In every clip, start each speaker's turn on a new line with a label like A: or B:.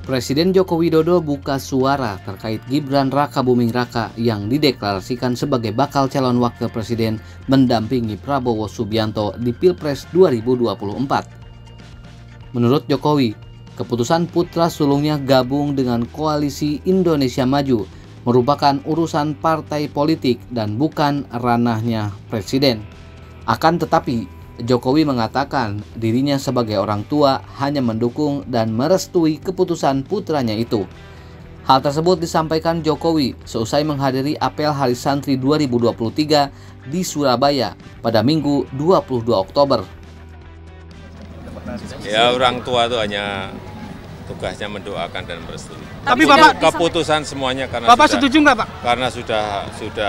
A: Presiden Joko Widodo buka suara terkait Gibran Rakabuming Raka yang dideklarasikan sebagai bakal calon wakil presiden mendampingi Prabowo Subianto di Pilpres 2024. Menurut Jokowi, keputusan putra sulungnya gabung dengan Koalisi Indonesia Maju merupakan urusan partai politik dan bukan ranahnya presiden. Akan tetapi, Jokowi mengatakan dirinya sebagai orang tua hanya mendukung dan merestui keputusan putranya itu. Hal tersebut disampaikan Jokowi seusai menghadiri apel Hari Santri 2023 di Surabaya pada Minggu 22 Oktober.
B: Ya, orang tua itu hanya tugasnya mendoakan dan merestui.
C: Tapi Bapak
B: keputusan semuanya karena
C: Bapak setuju nggak, Pak?
B: Karena sudah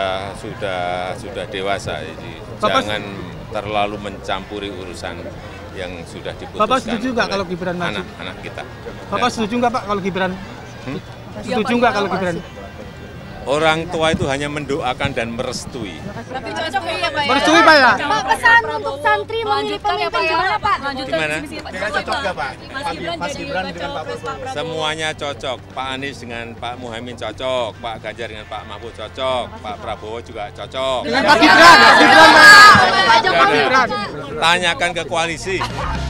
B: dewasa, jadi jangan terlalu mencampuri urusan yang sudah diputuskan.
C: Bapak setuju nggak kalau Gibran maju?
B: Anak-anak kita.
C: Bapak setuju nggak, Pak, kalau Gibran? Setuju nggak kalau Gibran?
B: Orang tua itu hanya mendoakan dan merestui.
D: Tapi cocok ya, Pak ya?
C: Merestui, Pak ya?
D: Pak, pesan untuk santri memilih pemimpin gimana, Pak?
B: Gimana?
E: Cocok nggak, Pak? Mas Gibran dengan Pak Prabowo.
B: Semuanya cocok. Pak Anies dengan Pak Muhaimin cocok, Pak Ganjar dengan Pak Mahfud cocok, Pak Prabowo juga cocok.
C: Dengan Pak Gibran,
B: Tanyakan ke koalisi.